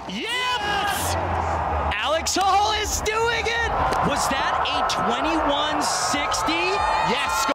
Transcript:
Yes! Alex Hall is doing it! Was that a 21-60? Yes!